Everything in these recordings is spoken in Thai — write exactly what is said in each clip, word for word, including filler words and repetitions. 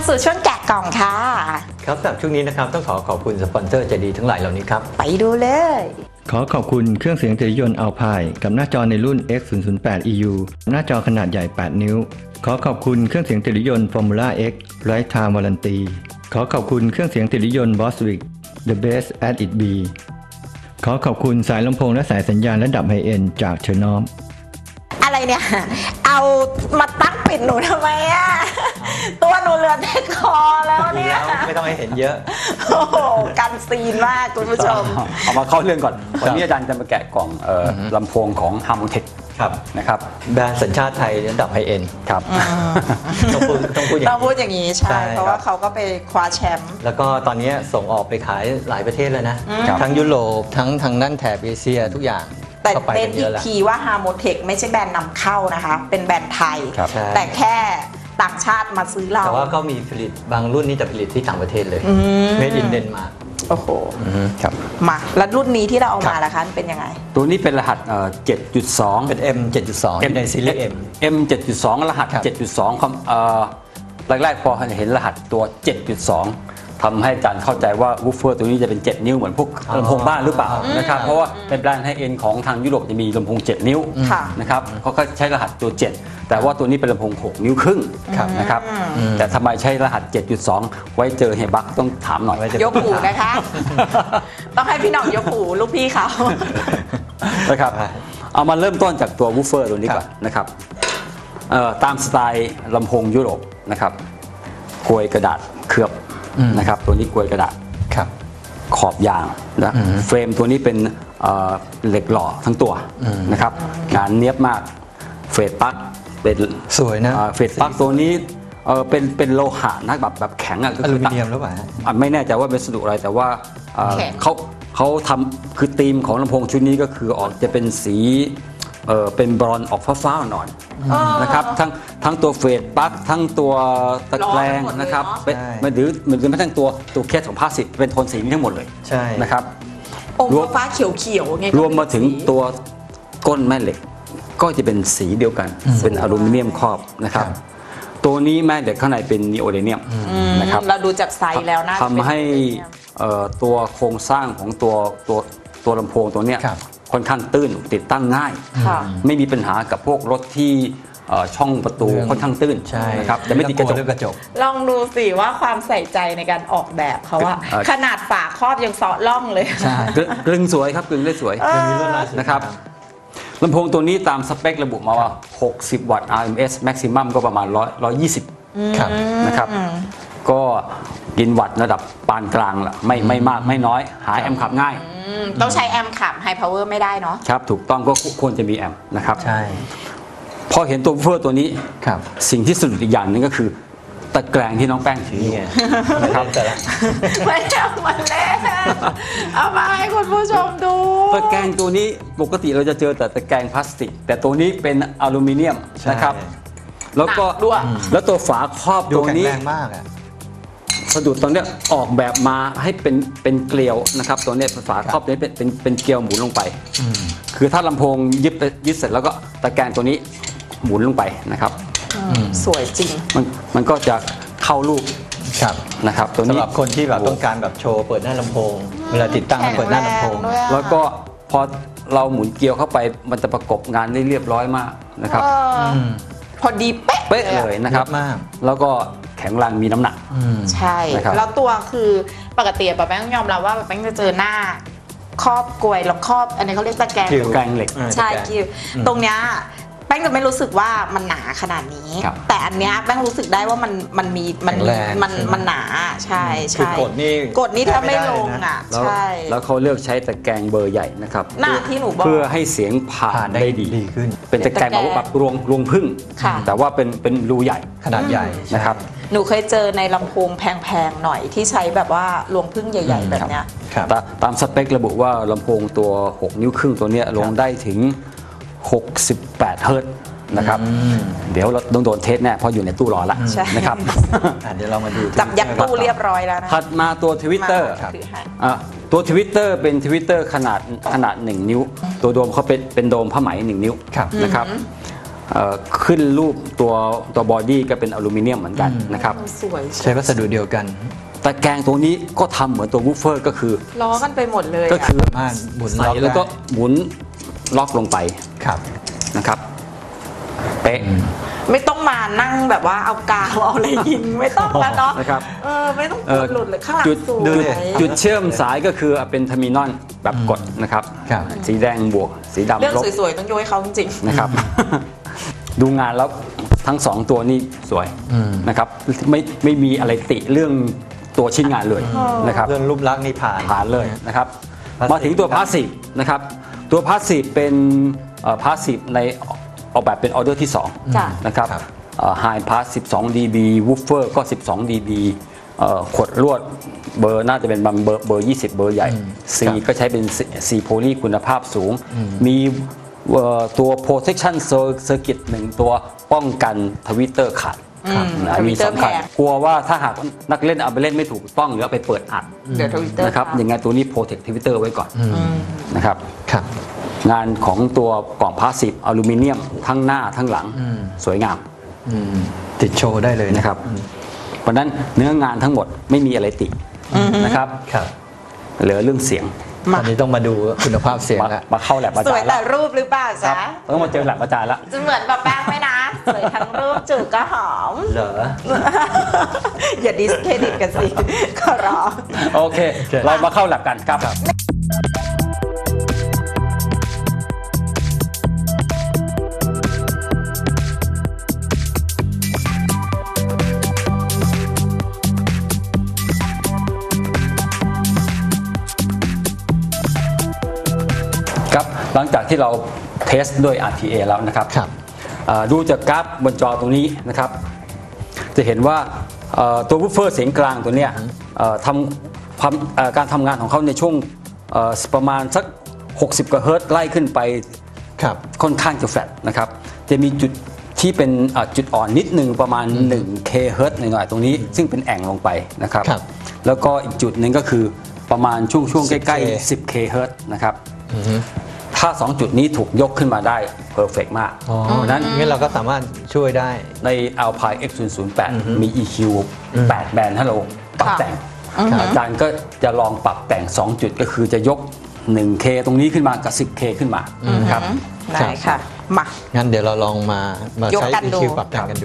สู่ช่วงแกะกล่องค่ะครับสำหรับช่วงนี้นะครับต้องขอขอบคุณสปอนเซอร์ใจดีทั้งหลายเหล่านี้ครับไปดูเลยขอขอบคุณเครื่องเสียงเทเลยนต์อัลพายกับหน้าจอในรุ่น เอ็กซ์ ศูนย์ ศูนย์ แปด อี ยู หน้าจอขนาดใหญ่ แปด นิ้วขอขอบคุณเครื่องเสียงเทเลยนต์ Formula X Lifetime Warranty ขอขอบคุณเครื่องเสียงเทเลยนต์ Boswick The Best as it be ขอขอบคุณสายลำโพงและสายสัญญาณระดับไฮเอ็นด์จากเชอร์นอมอะไรเนี่ยเอามาตั้งปิดหนูทำไมอ่ะตัวหนูเหลือแต่คอแล้วเนี่ยไม่ต้องให้เห็นเยอะโอ้โหกันซีนมากคุณผู้ชมเอามาเข้าเรื่องก่อนวันนี้อาจารย์จะมาแกะกล่องลำโพงของ Harmonitech ครับนะครับแบรนด์สัญชาติไทยระดับไฮเอ็นด์ครับต้องพูดต้องพูดอย่างต้องพูดอย่างนี้ใช่เพราะว่าเขาก็ไปคว้าแชมป์แล้วก็ตอนนี้ส่งออกไปขายหลายประเทศแล้วนะทั้งยุโรปทั้งทางด้านแถบเอเชียทุกอย่างแต่เป็นอีกทีว่า Harmonitech ไม่ใช่แบรนด์นำเข้านะคะเป็นแบรนด์ไทยแต่แค่ต่างชาติมาซื้อเราแต่ว่าก็มีผลิตบางรุ่นนี้จะผลิตที่ต่างประเทศเลย Made in Denmark โอ้โหครับมาแล้วรุ่นนี้ที่เราเอามาล่ะคะเป็นยังไงตัวนี้เป็นรหัส เจ็ดจุดสองเป็น เอ็ม เจ็ดจุดสอง ในซีรีส์ M เอ็ม เจ็ดจุดสอง รหัส เจ็ดจุดสอง แรกๆพอเห็นรหัสตัว เจ็ดจุดสองทำให้อาจารย์เข้าใจว่าวูฟเฟอร์ตัวนี้จะเป็นเจ็ดนิ้วเหมือนพวกลำโพงบ้านหรือเปล่านะครับเพราะว่าเป็นแบรนด์ไฮเอ็นของทางยุโรปจะมีลำโพงเจ็ดนิ้วนะครับเขาก็ใช้รหัสตัวเจ็ดแต่ว่าตัวนี้เป็นลำโพงหกนิ้วครึ่งนะครับแต่ทำไมใช้รหัส เจ็ดจุดสอง ไว้เจอเฮบักต้องถามหน่อยยกหูนะคะต้องให้พี่หน่องยกหูลูกพี่เขานะครับเอามาเริ่มต้นจากตัววูฟเฟอร์ตัวนี้ก่อนนะครับตามสไตล์ลำโพงยุโรปนะครับกลวยกระดาษเคลือบนะครับตัวนี้กลวยกระดาษขอบยางนะเฟรมตัวนี้เป็นเหล็กหล่อทั้งตัวนะครับงานเนียบมากเฟสปลั๊กเป็นสวยนะเฟสปลั๊กตัวนี้เป็นเป็นโลหะนะแบบแบบแข็งอ่ะอลูมิเนียมหรือเปล่าไม่แน่ใจว่าเป็นวัสดุอะไรแต่ว่าเขาเขาทำคือธีมของลำโพงชุดนี้ก็คือออกจะเป็นสีเออเป็นบรอนออกฟ้าๆหน่อยนะครับทั้งทั้งตัวเฟสปลั๊กทั้งตัวตะแกรงนะครับเป็นมันหรือเหมือนกันทั้งตัวตัวเคสของพลาสติกเป็นโทนสีนี้ทั้งหมดเลยใช่นะครับองค์ฟ้าเขียวๆไงรวมมาถึงตัวก้นแม่เหล็กก็จะเป็นสีเดียวกันเป็นอลูมิเนียมครอบนะครับตัวนี้แม่เหล็กข้างในเป็นนีโอเดเนียมนะครับเราดูจากไซส์แล้วนะทำให้ตัวโครงสร้างของตัวตัวตัวลำโพงตัวเนี้ยค่อนข้างตื้นติดตั้งง่ายไม่มีปัญหากับพวกรถที่ช่องประตูค่อนข้างตื้นนะครับจะไม่ติดกระจกกระจกลองดูสิว่าความใส่ใจในการออกแบบเขาว่าขนาดฝาครอบยังซอล่องเลยใช่กลึงสวยครับกลึงได้สวยนะครับลำโพงตัวนี้ตามสเปคระบุมาว่าหกสิบวัตต์ อาร์ เอ็ม เอส maximum ก็ประมาณหนึ่งร้อยยี่สิบนะครับก็กินวัตต์ระดับปานกลางละไม่ไม่มากไม่น้อยหาแอมป์ขับง่ายต้องใช้แอมป์ขับไฮพาวเวอร์ไม่ได้เนาะครับถูกต้องก็ควรจะมีแอมป์นะครับใช่พอเห็นตัววูฟเฟอร์ตัวนี้สิ่งที่สะดุดอีกอย่างนึงก็คือตะแกรงที่น้องแป้งถือนะครับแต่ละไม่เอามาเล่นเอามาให้คุณผู้ชมดูตะแกรงตัวนี้ปกติเราจะเจอแต่ตะแกรงพลาสติกแต่ตัวนี้เป็นอลูมิเนียมนะครับแล้วก็แล้วตัวฝาครอบตัวนี้สะดุดตรงนี้ออกแบบมาให้เป็นเป็นเกลียวนะครับตัวนี้ฝาครอบนี้เป็นเป็นเป็นเกลียวหมุนลงไปคือถ้าลำโพงยึดยึดเสร็จแล้วก็ตะแกรงตัวนี้หมุนลงไปนะครับสวยจริงมันมันก็จะเข้ารูปนะครับตัวนี้สำหรับคนที่แบบต้องการแบบโชว์เปิดหน้าลำโพงเวลาติดตั้งเปิดหน้าลำโพงแล้วก็พอเราหมุนเกลียวเข้าไปมันจะประกบงานได้เรียบร้อยมากนะครับพอดีเป๊ะเป๊ะเลยนะครับแล้วก็แข็งแรงมีน้ำหนักใช่แล้วตัวคือปกติป้าแป้งยอมรับว่าป้าแป้งจะเจอหน้าครอบกลวยแล้วครอบอันนี้เขาเรียกตะแกรงตะแกรงเหล็กใช่คิวตรงเนี้ยแป้งจะไม่รู้สึกว่ามันหนาขนาดนี้แต่อันเนี้ยแป้งรู้สึกได้ว่ามันมันมีมันมันมันหนาใช่ใช่กดนี่กดนี่ถ้าไม่ลงอ่ะใช่แล้วเขาเลือกใช้ตะแกรงเบอร์ใหญ่นะครับหน้าที่หนูบอกเพื่อให้เสียงผ่านได้ดีขึ้นเป็นตะแกรงแบบรวงรวงพึ่งแต่ว่าเป็นเป็นรูใหญ่ขนาดใหญ่นะครับหนูเคยเจอในลำโพงแพงๆหน่อยที่ใช้แบบว่ารวงพึ่งใหญ่ๆแบบเนี้ยตามสเปคระบุว่าลำโพงตัวหกนิ้วครึ่งตัวเนี้ยลงได้ถึงหกสิบแปดเฮิร์ตซ์นะครับเดี๋ยวเราต้องโดนเทสแน่เพราะอยู่ในตู้รอละนะครับเดี๋ยวเรามาดูจับยัดตู้เรียบร้อยแล้วนะถัดมาตัวทวิตเตอร์ตัวทวิตเตอร์เป็นทวิตเตอร์ขนาดขนาดหนึ่งนิ้วตัวโดมเขาเป็นเป็นโดมผ้าไหมหนึ่งนิ้วนะครับขึ้นรูปตัวตัวบอดี้ก็เป็นอลูมิเนียมเหมือนกันนะครับสวยใช้วัสดุเดียวกันตะแกรงตัวนี้ก็ทำเหมือนตัววูฟเฟอร์ก็คือล้อกันไปหมดเลยก็คือสามารถหมุนล็ใส่อกได้แล้วก็หมุนล็อกลงไปครับนะครับเป๊ะไม่ต้องมานั่งแบบว่าเอากาวเอาอะไรยิงไม่ต้องแล้วเนาะนะครับเออไม่ต้องเอ่อหลุดเลยข้างหลังจุดสวยจุดจุดเชื่อมสายก็คือเป็นเทอร์มินอลแบบกดนะครับครับสีแดงบวกสีดำเรื่องลบสวยๆต้องโยให้เขาจริงนะครับ ดูงานแล้วทั้งสองตัวนี้สวยนะครับไม่ไม่มีอะไรติเรื่องตัวชิ้นงานเลยนะครับเรื่องรูปลักษณ์นี่ผ่านผ่านเลยนะครับ Passive มาถึงตัวพาสซีฟนะครับตัวพาสซีฟเป็นพาสซีฟในออกแบบเป็นออเดอร์ที่ๆจ้ะ 2 นะครับครับไฮพาสสิบสองดีบีวูฟเฟอร์ก็สิบสองดีบีขดลวดเบอร์น่าจะเป็นเบอร์เบอร์ยี่สิบเบอร์ใหญ่ C ก็ใช้เป็น C โพลีคุณภาพสูง มีเอ่อตัว protection circuit หนึ่งตัวป้องกันทวิตเตอร์ขาดอืมนะมี Twitter สำคัญแพงกลัวว่าถ้าหากนักเล่นเอาไปเล่นไม่ถูกต้องหรือเอาไปเปิดอัดเดี๋ยวทวิตเตอร์นะครับยังไงตัวนี้ protect Twitter ไว้ก่อนนะครับครับงานของตัวกล่องพาสซีฟอลูมิเนียมทั้งหน้าทั้งหลังสวยงามอืมติดโชว์ได้เลยนะนะครับ เพราะฉะนั้นเนื้องานทั้งหมดไม่มีอะไรตินะครับครับเหลือเรื่องเสียงตอนนี้ต้องมาดูคุณภาพเสียงมาแล้วมาเข้าแลบอาสจาวยรย์แต่แล้วรูปหรือเปล่าครัจ๊ะบต้องมาเจอแลบอาจารย์แล้วจะเหมือนแบบแป้งไหมนะสวยทั้งรูปจูบก็หอมเหรออย่าดิสเครดิตกันสิขอร้องโอเค เรามาเข้าแลบกันครับ ครับหลังจากที่เราเทสด้วย อาร์ ที เอ แล้วนะครับครับอ่าดูจากกราฟบนจอตรงนี้นะครับ จะเห็นว่าเอ่อตัววูฟเฟอร์เสียงกลางตัวเนี้ยเอ่อทำความเอ่อการทำงานของเขาในช่วงเอ่อประมาณสักหกสิบกว่าเฮิร์ตซ์ไล่ขึ้นไปครับค่อนข้างจะแฟลตนะครับ จะมีจุดที่เป็นเอ่อจุดอ่อนนิดหนึ่งประมาณ หนึ่งเค เฮิร์ตซ์หน่อยๆตรงนี้ ซึ่งเป็นแอ่งลงไปนะครับครับแล้วก็อีกจุดหนึ่งก็คือประมาณช่วงช่วงสิใกบล้เคๆ สิบเค เฮิร์ตซ์นะครับถ้า สอง จุดนี้ถูกยกขึ้นมาได้เพอร์เฟกต์มากอ๋อเพราะฉะนั้นงั้นเราก็สามารถช่วยได้ใน Alpine เอ็กซ์ ศูนย์ ศูนย์ แปด มี อี คิว แปด แบนด์ให้เราปรับแต่ง อาจารย์ก็จะลองปรับแต่ง สอง จุดก็คือจะยก หนึ่งเค ตรงนี้ขึ้นมากับ สิบเค ขึ้นมานะครับได้ค่ะ มางั้นเดี๋ยวเราลองมา มายกใช้กันอีดูคิว ปรับแต่งกันดู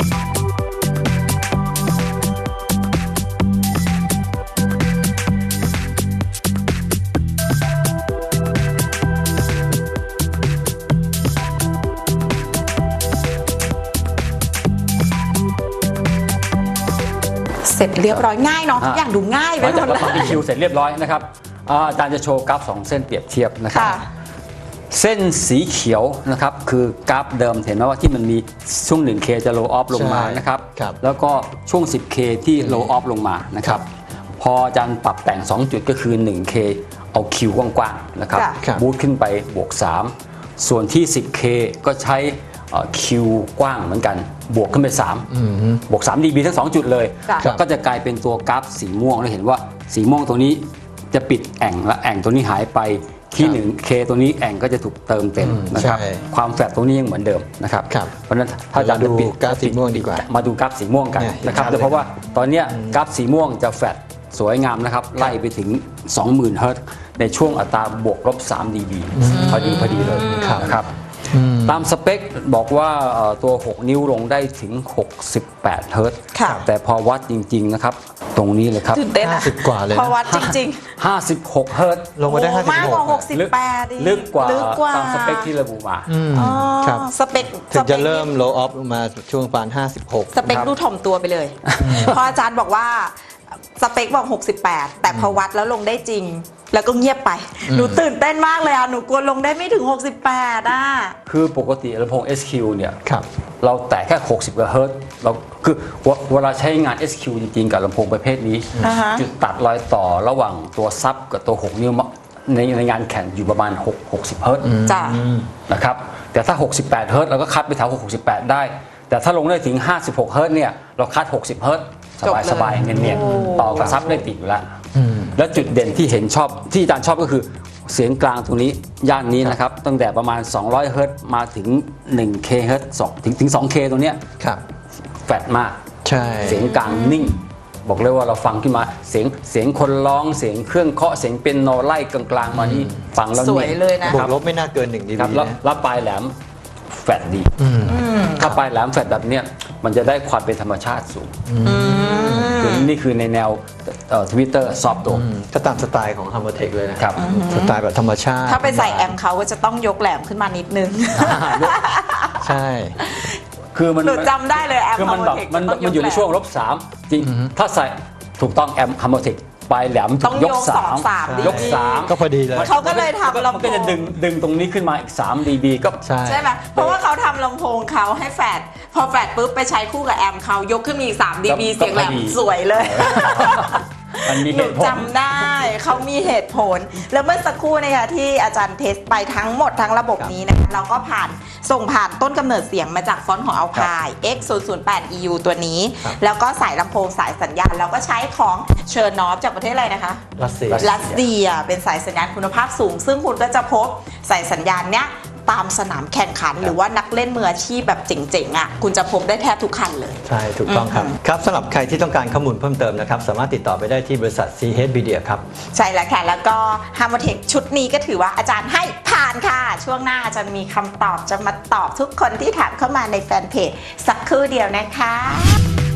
เสร็จเรียบร้อยง่ายเนาะทุกอย่างดูง่ายหไปลังหมจากดเราเลยทำ อี คิว เสร็จเรียบร้อยนะครับอ่าอาจารย์จะโชว์กราฟสองเส้นเปรียบเทียบนะครับค่ะเส้นสีเขียวนะครับคือกราฟเดิมเห็นไหมว่าที่มันมีช่วง หนึ่งเค จะ low off ลงมาใช่นะครับครับแล้วก็ช่วง สิบเค ที่ low off ลงมานะครับ พออาจารย์ปรับแต่ง สอง จุดก็คือ หนึ่งเค เอาคิวกว้างๆนะครับค่ะครับบูทขึ้นไปบวก สาม ส่วนที่ สิบเค ก็ใช้เอ่อคิวกว้างเหมือนกันบวกขึ้นไป สาม บวก สาม ดี บี ทั้ง สอง จุดเลยค่ะแล้วก็จะกลายเป็นตัวกราฟสีม่วงเราเห็นว่าสีม่วงตัวนี้จะปิดแอ่งและแอ่งตัวนี้หายไปที่ครับหนึ่งเค ตัวนี้แอ่งก็จะถูกเติมเต็มนะครับใช่ความแฟลตตรงนี้ยังเหมือนเดิมนะครับครับเพราะฉะนั้นถ้าอาจารย์เราดูจะปิดกราฟสีม่วงดีกว่ามาดูกราฟสีม่วงกันเนี่ยนะครับเห็นชัดเลยเพราะว่าตอนเนี้ยกราฟสีม่วงจะแฟลตสวยงามนะครับไล่ไปถึง สองหมื่น เฮิร์ตซ์ในช่วงอัตราบวกลบ สาม ดี บี พอดีพอดีเลยนะครับตามสเปคบอกว่าเอ่อตัว หก นิ้วลงได้ถึง หกสิบแปด เฮิร์ตซ์ค่ะแต่พอวัดจริงๆนะครับตรงนี้เลยครับตื่นเต้นอะห้าสิบกว่าเลยนะพอวัดจริงห้าสิบหก เฮิร์ตซ์ลงมาได้โอ้ห้าสิบมากหกว่าหกกสิบลึกแปดอีลึกกว่าลึกกว่าตามสเปคที่ระบุมาอ๋อครับสเปคถึงจะสปคเริ่ม low off มาช่วงประมาณห้าสิบหกสเปคดูถ่อมตัวไปเลย เพราะอาจารย์บอกว่าสเปคบอกหกสิบแปดแต่พอวัดแล้วลงได้จริง แล้วก็เงียบไป หนูตื่นเต้นมากเลยอ่ะ หนูกลัวลงได้ไม่ถึงหกสิบแปดอ่ะคือปกติลำโพง เอส คิว เนี่ยครับเราแตะแค่ หกสิบกว่าเฮิร์ตซ์เราคือเวเวลาใช้งาน เอส คิว จริงๆ กับลำโพงประเภทนี้อ่าฮะจุดตัดรอยต่อระหว่างตัวซับกับตัว หก นิ้วในในงานแข่งอยู่ประมาณ6 60 เฮิร์ตซ์จ้ะนะครับแต่ถ้า หกสิบแปด เฮิร์ตซ์เราก็คัดไปแถวหกสิบแปด ได้ แต่ถ้าลงได้ถึง ห้าสิบหก เฮิร์ตซ์เนี่ยเราคัด หกสิบ เฮิร์ตซ์สจบายบเลยสบายๆเนียนโอ้ๆต่อกับซับได้ติดอยู่แล้ว แล้วจุดเด่นที่เห็นชอบที่อาจารย์ชอบก็คือเสียงกลางตรงนี้ย่านนี้นะครับตั้งแต่ประมาณ สองร้อย เฮิร์ตซ์มาถึง หนึ่ง เค เฮิร์ตซ์ถึงถึง สอง เค ตรงเนี้ยครับแฟดมากใช่เสียงกลางนิ่ง บอกเลยว่าเราฟังขึ้นมาเสียงเสียงคนร้องเสียงเครื่องเคาะเสียงเปียโนไล่กลางๆมานี่ฟังแล้วสวยเลยนะบวกลบไม่น่าเกินหนึ่งดีครับบีแล้วนะแล้วปลายแหลมแฟดดีถ้าปลายแหลมแฟดแบบเนี้ยมันจะได้ความเป็นธรรมชาติสูงคือนี่คือในแนวทวิตเตอร์ซอฟต์โดมก็ตามสไตล์ของ Harmotech เลยนะครับ สไตล์แบบธรรมชาติถ้าไปใส่แอมเขาก็จะต้องยกแหลมขึ้นมานิดนึงใช่คือมันหนูจำได้เลยแอมคือมันแบบ Harmotech มันจะต้องยกมันอยู่ในช่วงลบสามจริง ถ้าใส่ถูกต้องแอม Harmotech ปลายแหลมต้องยยกกสาสองมสามดียกสามก็พอดีเลยเขาก็เลยทำลำโพงมันก็จะดึงดึงตรงนี้ขึ้นมาอีกสาม ดี บี ก็ใช่ใช่ไหมเพราะว่าเขาทำลำโพงเขาให้แฟดพอแฟดปุ๊บไปใช้คู่กับแอมเขายกขึ้นมาอีกสาม ดี บี เสียงแหลมสวยเลยมันมีหเหนูตุผลจำได้เขามีเหตุผล แล้วเมื่อสักครู่เนี่ยที่อาจารย์เทสไปทั้งหมดทั้งระบบนี้นะคะเราก็ผ่านส่งผ่านต้นกำเนิดเสียงมาจากฟอนต์ของ Alpine เอ็กซ์ ศูนย์ ศูนย์ แปด อี ยู ตัวนี้ แล้วก็สายลำโพงสายสัญญาณแล้วก็ใช้ของเชอร์นอฟจากประเทศอะไรนะคะรัสเซียรัสเซียเป็นสายสัญญาณคุณภาพสูง ซึ่งคุณก็จะพบสายสัญญาณเนี้ยตามสนามแข่งขัน หรือว่านักเล่นมืออาชีพแบบเจ๋งๆอ่ะคุณจะพบได้แทบทุกคันเลยใช่ ถูกต้องครับ ครับสำหรับใครที่ต้องการข้อมูลเพิ่มเติมนะครับ สามารถติดต่อไปได้ที่บริษัท ซี เอช Media ครับใช่แล้วค่ะ แล้วก็ Harmotech ชุดนี้ก็ถือว่าอาจารย์ให้ผ่านค่ะ ช่วงหน้าอาจารย์มีคำตอบจะมาตอบทุกคนที่ถามเข้ามาในแฟนเพจสักครู่เดียวนะคะ